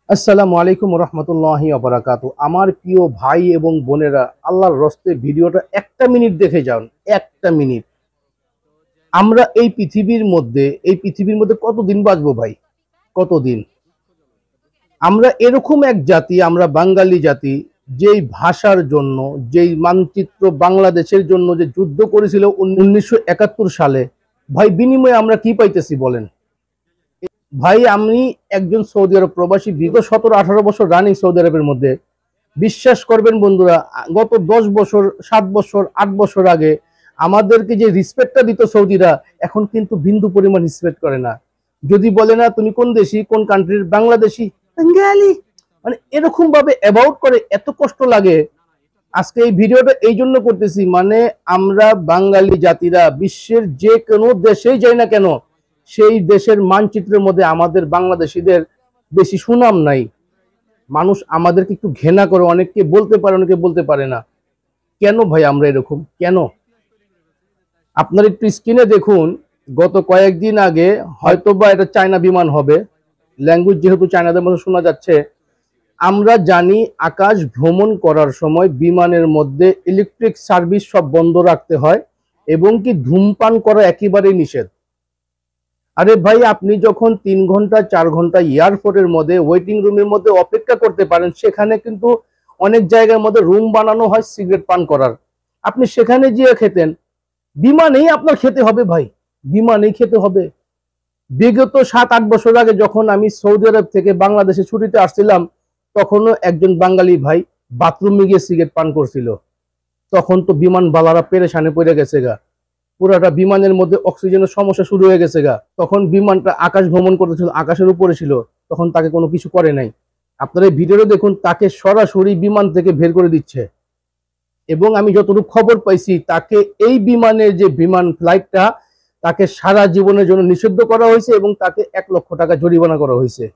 আসসালামু আলাইকুম রহমতুল্লাহি ওয়া আমার প্রিয় ভাই এবং বোনেরা, আল্লাহর রস্তে ভিডিওটা একটা মিনিট দেখে যান। একটা মিনিট। আমরা এই পৃথিবীর মধ্যে কতদিন বাঁচবো ভাই? কতদিন? আমরা এরকম এক জাতি, আমরা বাঙালি জাতি, যেই ভাষার জন্য, যেই মানচিত্র বাংলাদেশের জন্য যে যুদ্ধ করেছিল 1971 সালে, ভাই বিনিময়ে আমরা কি পাইতেছি বলেন? ভাই আমি একজন সৌদি আরব প্রবাসী, বিগত 17-18 বছর রানিং সৌদি আরবের মধ্যে। বিশ্বাস করবেন বন্ধুরা, গত 10 বছর, 7 বছর, 8 বছর আগে আমাদেরকে যে রিসপেক্টটা দিত সৌদিরা, এখন কিন্তু বিন্দু পরিমাণ রিসপেক্ট করে না। যদি বলে না তুমি কোন দেশি, কোন কান্ট্রির, বাংলাদেশি, বাঙালি, মানে এরকম ভাবে অ্যাবাউট করে, এত কষ্ট লাগে। আজকে এই ভিডিওটা এই জন্য করতেছি, মানে আমরা বাঙালি জাতিরা বিশ্বের যে কোনো দেশেই যাই না কেন, সেই দেশের মানচিত্রের মধ্যে আমাদের বাংলাদেশিদের বেশি সুনাম নাই। মানুষ আমাদেরকে একটু ঘৃণা করে, অনেককে বলতে পারে, অনেকে বলতে পারে না। কেন ভাই আমরা এরকম কেন? আপনার একটু স্ক্রিনে দেখুন, গত কয়েকদিন আগে, হয়তোবা এটা চায়না বিমান হবে, ল্যাঙ্গুয়েজ যেহেতু চায়নাদের মধ্যে শোনা যাচ্ছে। আমরা জানি আকাশ ভ্রমণ করার সময় বিমানের মধ্যে ইলেকট্রিক সার্ভিস সব বন্ধ রাখতে হয়, এবং কি ধূমপান করা একেবারেই নিষেধ। আরে ভাই, আপনি যখন 3 ঘন্টা 4 ঘন্টা এয়ারপোর্টের মধ্যে ওয়েটিং রুমের মধ্যে অপেক্ষা করতে পারেন, সেখানে কিন্তু অনেক জায়গার মধ্যে রুম বানানো হয় সিগারেট পান করার। আপনি সেখানে গিয়ে খেতেন, বিমানেই আপনার খেতে হবে ভাই, বিমানেই খেতে হবে। বিগত 7-8 বছর আগে যখন আমি সৌদি আরব থেকে বাংলাদেশে ছুটিতে আসছিলাম, তখনও একজন বাঙালি ভাই বাথরুমে গিয়ে সিগারেট পান করছিল। তখন তো বিমান বালারা পেরেশানে পড়ে গেছে গা, পুরাটা বিমানের মধ্যে অক্সিজেনের সমস্যা শুরু হয়ে গেছে গা। তখন বিমানটা আকাশ ভ্রমণ করতেছিল, আকাশের উপরে ছিল, তখন তাকে কোনো কিছু করে নাই। আপনারা এই ভিডিওটা দেখুন, তাকে সরাসরি বিমান থেকে বের করে দিচ্ছে। এবং আমি যতটুকু খবর পাইছি, তাকে এই বিমানের যে বিমান ফ্লাইটটা, তাকে সারা জীবনের জন্য নিষিদ্ধ করা হয়েছে এবং তাকে 1 লক্ষ টাকা জরিমানা করা হয়েছে।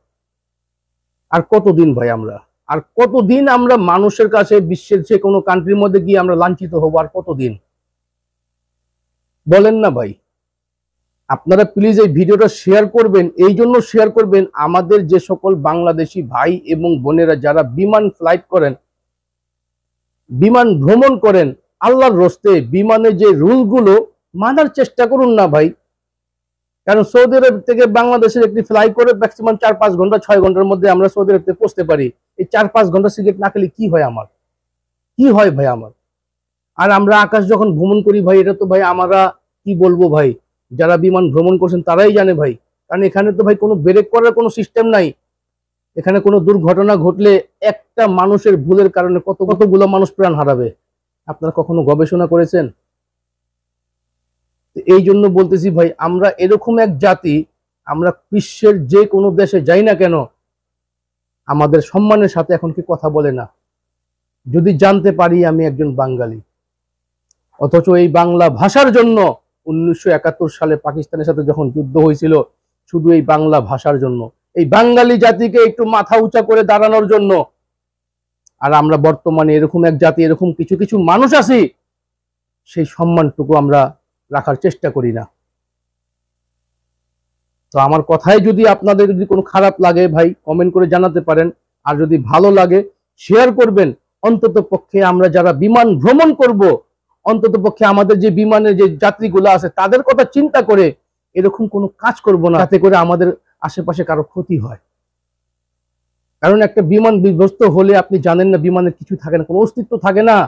আর কতদিন ভাই আমরা, আর কতদিন আমরা মানুষের কাছে, বিশ্বের যে কোনো কান্ট্রির মধ্যে গিয়ে আমরা লাঞ্ছিত হবো? আর কতদিন বলেন না ভাই? আপনারা প্লিজ এই ভিডিওটা শেয়ার করবেন, এই জন্য শেয়ার করবেন, আমাদের যে সকল বাংলাদেশি ভাই এবং বোনেরা যারা বিমান ফ্লাইট করেন, বিমান ভ্রমণ করেন, আল্লাহর রস্তে বিমানের যে রুলগুলো মানার চেষ্টা করুন না ভাই। কারণ সৌদি আরব থেকে বাংলাদেশের একটি ফ্লাই করে ম্যাক্সিমাম 4-5 ঘন্টা 6 ঘন্টার মধ্যে আমরা সৌদি আরব থেকে পৌঁছতে পারি। এই 4-5 ঘন্টা সিগারেট না খেলে কি হয় আমার? কি হয় ভাই আমার? আর আমরা আকাশ যখন ভ্রমণ করি ভাই, এটা তো ভাই আমরা কি বলবো ভাই, যারা বিমান ভ্রমণ করছেন তারাই জানে ভাই। কারণ এখানে তো ভাই কোনো ব্রেক করার কোনো সিস্টেম নাই। এখানে কোনো দুর্ঘটনা ঘটলে একটা মানুষের ভুলের কারণে কতগুলো মানুষ প্রাণ হারাবে। আপনারা কখনো গবেষণা করেছেন? এই জন্য বলতেছি ভাই, আমরা এরকম এক জাতি, আমরা বিশ্বের যে কোনো দেশে যাই না কেন, আমাদের সম্মানের সাথে এখন কি কথা বলে না। যদি জানতে পারি আমি একজন বাঙালি, অথচ এই বাংলা ভাষার জন্য 1971 সালে পাকিস্তানের সাথে যখন যুদ্ধ হয়েছিল, শুধু এই বাংলা ভাষার জন্য, এই বাঙালি জাতিকে একটু মাথা উঁচা করে দাঁড়ানোর জন্য। আর আমরা বর্তমানে এরকম এক জাতি, এরকম কিছু কিছু মানুষ আছি, সেই সম্মানটুকু আমরা রাখার চেষ্টা করি না। তো আমার কথায় যদি আপনাদের যদি কোনো খারাপ লাগে ভাই, কমেন্ট করে জানাতে পারেন। আর যদি ভালো লাগে শেয়ার করবেন। অন্তত পক্ষে আমরা যারা বিমান ভ্রমণ করব, অন্তত পক্ষে আমাদের যে বিমানের যে যাত্রীগুলো আছে তাদের কথা চিন্তা করে এরকম কোনো কাজ করব না, যাতে করে আমাদের আশেপাশে কারো ক্ষতি হয়। কারণ একটা বিমান বিধ্বস্ত হলে আপনি জানেন না, বিমানের কিছু থাকে না, কোনো অস্তিত্ব থাকে না।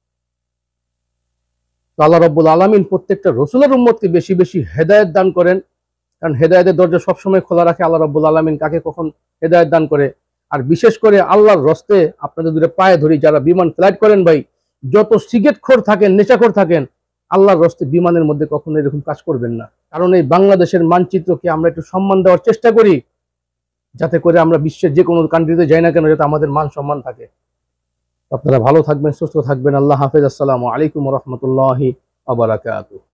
তো আল্লাহ রাব্বুল আলামিন প্রত্যেকটা রসুলের উম্মতকে বেশি বেশি হেদায়েত দান করেন। কারণ হেদায়েতের দরজা সবসময় খোলা রাখে আল্লাহ রাব্বুল আলামিন, কাকে কখন হেদায়েত দান করে। আর বিশেষ করে আল্লাহর রস্তে আপনাদের দুটো পায়ে ধরি, যারা বিমান ফ্লাইট করেন ভাই, যত সিগারেটখোর থাকেন, নেশাখোর থাকেন, আল্লাহর রস্তে বিমানের মধ্যে কখনো এরকম কাজ করবেন না। কারণ এই বাংলাদেশের মানচিত্রকে আমরা একটু সম্মান দেওয়ার চেষ্টা করি, যাতে করে আমরা বিশ্বের যে কোনো কান্ট্রিতে যাই না কেন, যাতে আমাদের মান সম্মান থাকে। আপনারা ভালো থাকবেন, সুস্থ থাকবেন। আল্লাহ হাফেজ। আসসালামু আলাইকুম রহমতুল্লাহি ওয়া বারাকাতুহু।